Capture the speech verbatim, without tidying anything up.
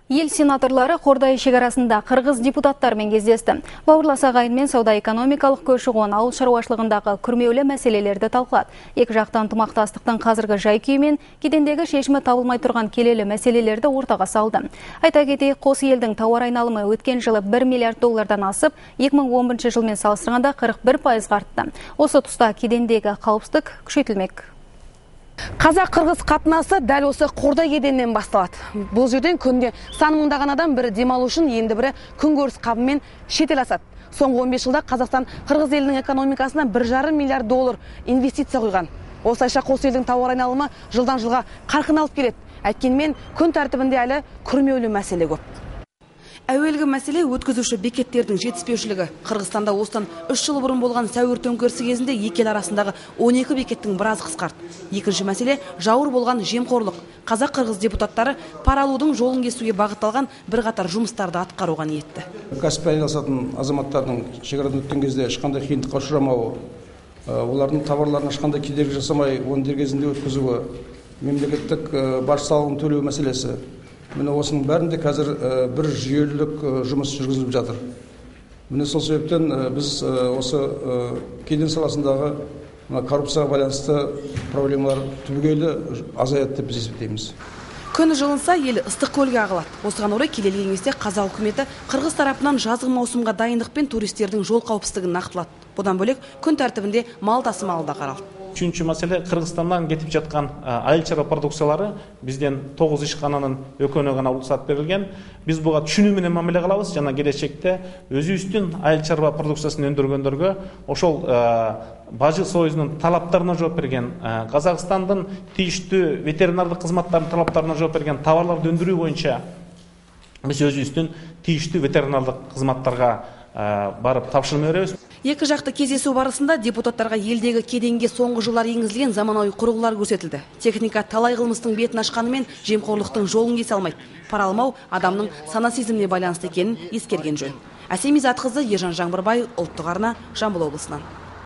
Ел сенаторлары Қордай шекарасында қырғыз депутаттармен кездесті. Бауырлас ағайынмен сауда-экономикалық көші-қон, ауыл шаруашылығындағы күрмеулі мәселелерді талқылады. Екі жақты ынтымақтастықтың қазіргі жай-күйі мен кедендегі шешімі табылмай тұрған келелі мәселелерді ортаға салды. Айта кетейік, қос елдің тауар айналымы өткен жылы бір миллиард доллардан асып, екі мың он бірінші жылмен салыстырғанда қырық бір пайызға артты. Осы тұста кедендегі қауіпсіздік күшейтілмек. Қазақ-қырғыз қатынасы дәл осы Қордай кеденінен басталады. Бұл жерден күнде сан мыңдаған адам бірі демалу үшін, енді бірі күнкөріс қабымен шетел асады. Соңғы он бес жылда Қазақстан қырғыз елінің экономикасына бір жарым миллиард доллар инвестиция құйған. Осылайша қос елдің тауар айналымы жылдан жылға қарқын алып келеді. Әйткенмен күн тәртібінде әлі күрмеулі мәселе көп. Әуелгі мәселе өткізуші бекеттердің жетіспеушілігі. Қырғызстанда осыдан үш жыл бұрын болған сәуір төңкерісі кезінде екі ел арасындағы он екі бекеттің біразы қысқарды. Екінші мәселе жауыр болған жемқорлық. Қазақ-қырғыз депутаттары пара алудың жолын кесуге бағытталған бірқатар жұмыстарды атқаруға ниетті. Кәсіппен айналысатын азаматтардың шекарадан өткен кезде ешқандай қиындыққа ұшырамауы, олардың тауарларына ешқандай кедергі жасамай, оны дер кезінде өткізуі, мемлекеттік баж салығын төлеу мәселесі. Міне осының бәрінде қазір бір жүйелілік жұмыс жүргізіліп жатыр. Міне сол себептен біз осы кеден саласындағы коррупцияға байланысты проблемалар түбегейлі азаяды деп біз есептейміз. Күн жылынса, ел ыстық көлге ағылады. Осыған орай келелі кеңесте Қазақ үкіметі қырғыз тарапынан жазғы маусымға дайындық пен туристердің жол қауіпсіздігін нақтылады. Бұдан бөлек күн тәртібінде мал тасымалы да қаралды. Үшінші мәселе, Қырғызстаннан кетіп жатқан айыл шаруа продукциялары бізден тоғыз ишкананын экөөнө гана уруксат берилген. Біз буга түшүнүү менен мамиле кылабыз жана келечекте өзүбүздүн айыл чарба продукциясын өндүргөндөргө ошол бажы союзунун талаптарына жооп берген, Казакстандын тийиштүү ветеринардык кызматтарынын талаптарына жооп берген товарларды өндүрүү боюнча биз өзүбүздүн тийиштүү ветеринардык кызматтарга барып тапшырма беребиз. Екі жақты кездесу барысында депутаттарға елдегі кеденге соңғы жылдар енгізілген заманауи құрылғылар көрсетілді. Техника талай қылмыстың бетін ашқанымен жемқорлықтың жолын кесе алмайды. Пара алмау адамның сана сезіміне байланысты екенін ескерген жөн. Әсем Изатқызы, Ержан Жаңбырбай, Ұлттық арна, Жамбыл облысынан.